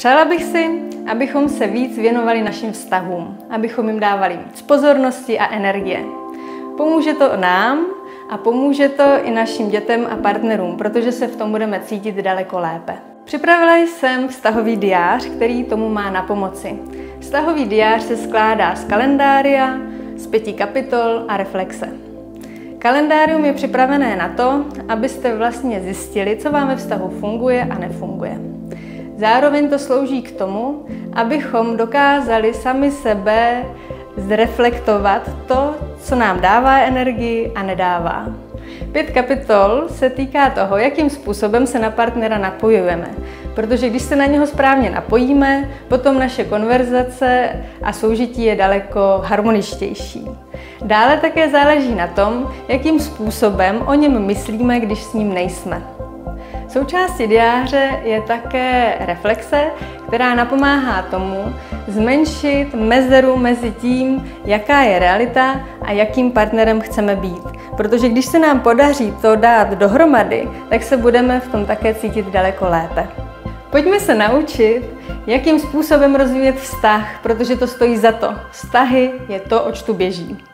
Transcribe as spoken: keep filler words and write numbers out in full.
Přála bych si, abychom se víc věnovali našim vztahům, abychom jim dávali víc pozornosti a energie. Pomůže to nám a pomůže to i našim dětem a partnerům, protože se v tom budeme cítit daleko lépe. Připravila jsem vztahový diář, který tomu má na pomoci. Vztahový diář se skládá z kalendária, z pěti kapitol a reflexe. Kalendárium je připravené na to, abyste vlastně zjistili, co vám ve vztahu funguje a nefunguje. Zároveň to slouží k tomu, abychom dokázali sami sebe zreflektovat to, co nám dává energii a nedává. Pět kapitol se týká toho, jakým způsobem se na partnera napojujeme. Protože když se na něho správně napojíme, potom naše konverzace a soužití je daleko harmoničtější. Dále také záleží na tom, jakým způsobem o něm myslíme, když s ním nejsme. Součástí diáře je také reflexe, která napomáhá tomu zmenšit mezeru mezi tím, jaká je realita a jakým partnerem chceme být. Protože když se nám podaří to dát dohromady, tak se budeme v tom také cítit daleko lépe. Pojďme se naučit, jakým způsobem rozvíjet vztah, protože to stojí za to. Vztahy je to, oč tu běží.